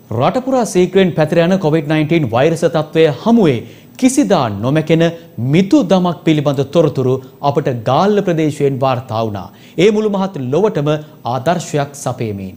රටපුරා සීක්‍රෙන් පැතිර යන COVID-19 වෛරස තත්ත්වය හමුවේ කිසිදා නොමැකෙන මිතු දමක් පිළිබඳ තොරතුරු අපට ගාල්ල ප්‍රදේශයෙන් වාර්තා වුණා. ඒ මුළු මහත් ලොවටම ආදර්ශයක් සපයමින්.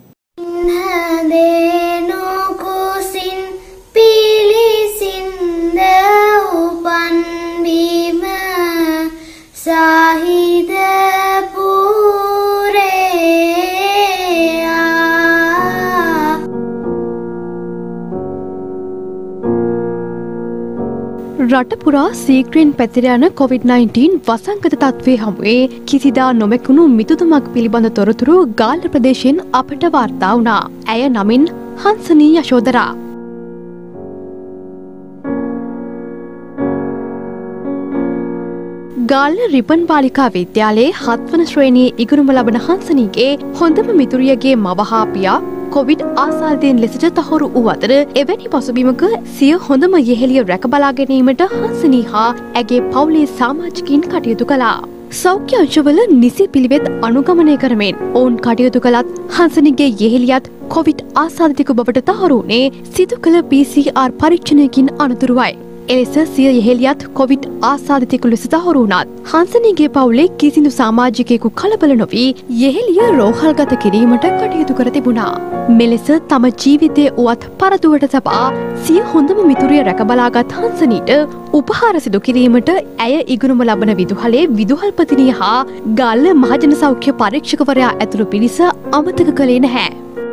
රටපුරා සීක්‍රෙන් පැතිර යන COVID-19 වසංගත තත්ත්වයේ හමුවේ කිසිදා නොමැකුණු මිතුතුමක් පිළිබඳ තොරතුරු ගාල්ල ප්‍රදේශයෙන් අපට වාර්තා වුණා. ඇය නමින් හංසනී යශෝදරා. ගාල්ල රිපන් බාලිකා විද්‍යාලයේ 7 වන ශ්‍රේණියේ ඉගෙනුම ලබන හංසනීගේ හොඳම මිතුරියගේ මව හා පියා කොවිඩ් ආසාදිතයින් ලෙසට තහවුරු වූ අතර එවැනි පසුබිමක සිය හොඳම යෙහෙළිය රැක බලා ගැනීමට හංසනී හා ඇගේ පවුලේ සමාජිකයින් කටයුතු කළා. සෞඛ්‍ය අංශවල නිසි පිළිවෙත් අනුගමනය කරමින් ඔවුන් කටයුතු කළත් හංසනීගේ යෙහෙළියත් කොවිඩ් ආසාදිතයෙකු බවට තහවුරු වුණේ සිදු කළ PCR පරීක්ෂණයකින් අනතුරුවයි. එලෙස සිය යෙහෙළියත් කොවිඩ් ආසාදිතයෙකු ලෙස තහවුරු වුණත් හංසනීගේ පවුලේ කිසිදු සමාජිකයෙකු කලබල නොවී යෙහෙළිය රෝහල්ගත කිරීමට කටයුතු කර තිබුණා. මෙලෙස තම ජීවිතය උවත් පරදුවට තබා සිය හොඳම මිතුරිය රැකබලාගත් හංසනීට උපහාර සිදු කිරීමට ඇය ඉගෙනුම ලබන විදුහලේ විදුහල්පතිනිය හා ගාල්ල මහජන සෞඛ්‍ය පරීක්ෂකවරයා ඇතුළු පිරිස අමතක කළේ නැහැ.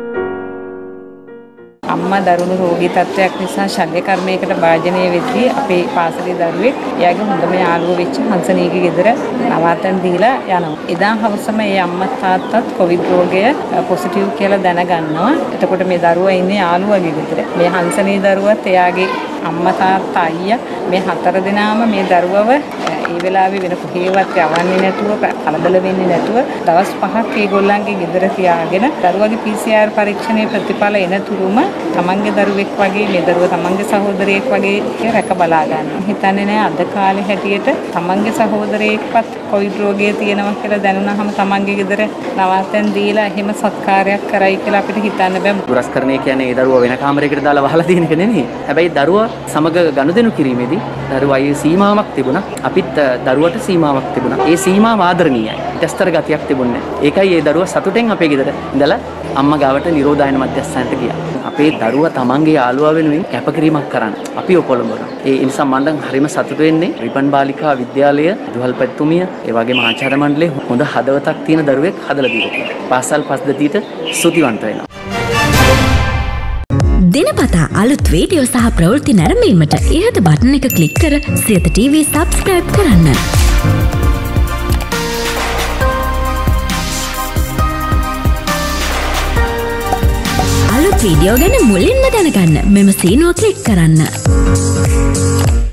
අම්මා දරුණු රෝගී තත්ත්වයක් නිසා ශල්‍ය කර්මයකට භාජනය වෙද්දී අපේ පාසලේ දරුවෙක් එයාගේ හොඳම යාළුවා වෙච්ච හංසනීගේ ගෙදර නවාතැන් දීලා යනවා. එදා හවසම ඒ අම්මා තාත්තත් කොවිඩ් රෝගය පොසිටිව් කියලා දැනගන්නවා. එතකොට මේ දරුවා ඉන්නේ යාළුවාගේ ගෙදර. මේ හංසනී දරුවත් එයාගේ අම්මා තාත්තා අයියා මේ 4 දෙනාම මේ දරුවව ඒ වෙලාවේ වෙන කොහේවත් යවන්නේ නැතුව කලබල වෙන්නේ නැතුව දවස් 5ක් ඒගොල්ලන්ගේ ගෙදර තියාගෙන දරුවගේ PCR පරීක්ෂණයේ ප්‍රතිඵල එනතුරුම තමන්ගේ දරුවෙක් වගේ මේ දරුවා තමන්ගේ සහෝදරයෙක් වගේ රැක බලා ගන්නවා. හිතන්නේ නැහැ අද කාලේ හැටියට තමන්ගේ සහෝදරයෙක්වත් කොවිඩ් රෝගය තියෙනවා කියලා දැනුණාම තමන්ගේ ගෙදර නවාතැන් දීලා එහෙම සත්කාරයක් කරයි කියලා අපිට හිතන්න බෑ. පුරස්කරණය කියන්නේ ඒ දරුවා වෙන කාමරයකට දාලා වහලා තියෙන එක නෙමෙයි. හැබැයි දරුවා සමග ගනුදෙනු කිරීමේදී දරුවාගේ සීමාවක් තිබුණා. අපිත් දරුවට සීමාවක් තිබුණා. ඒ සීමාව ආදරණීයයි. ඊටස්තර ගතියක් තිබුණේ නැහැ. ඒකයි ඒ දරුවා සතුටෙන් අපේ ගෙදර ඉඳලා අම්මා ගාවට නිරෝධායන මධ්‍යස්ථානට ගියා. අපේ දරුවා තමන්ගේ යාළුවා වෙනුවෙන් කැපකිරීමක් කරන්න අපි ඔපොළඹනවා. ඒ නිසා මම දැන් හරිම සතුටු වෙන්නේ රිපන් බාලිකා විද්‍යාලය විදුහල්පතිතුමිය ඒ වගේම ආචාර්ය මණ්ඩලයේ හොඳ හදවතක් තියෙන දරුවෙක් හදලා දීලා. පාසල් පස්දතියට ස්තුතිවන්ත වෙනවා. දිනපතා අලුත් වීඩියෝ සහ ප්‍රවෘත්ති නැරඹීමට ඉහත බටන් එක ක්ලික් කර සියත TV subscribe කරන්න. අලුත් වීඩියෝ ගැන මුලින්ම දැනගන්න මෙම සීනුව ක්ලික් කරන්න.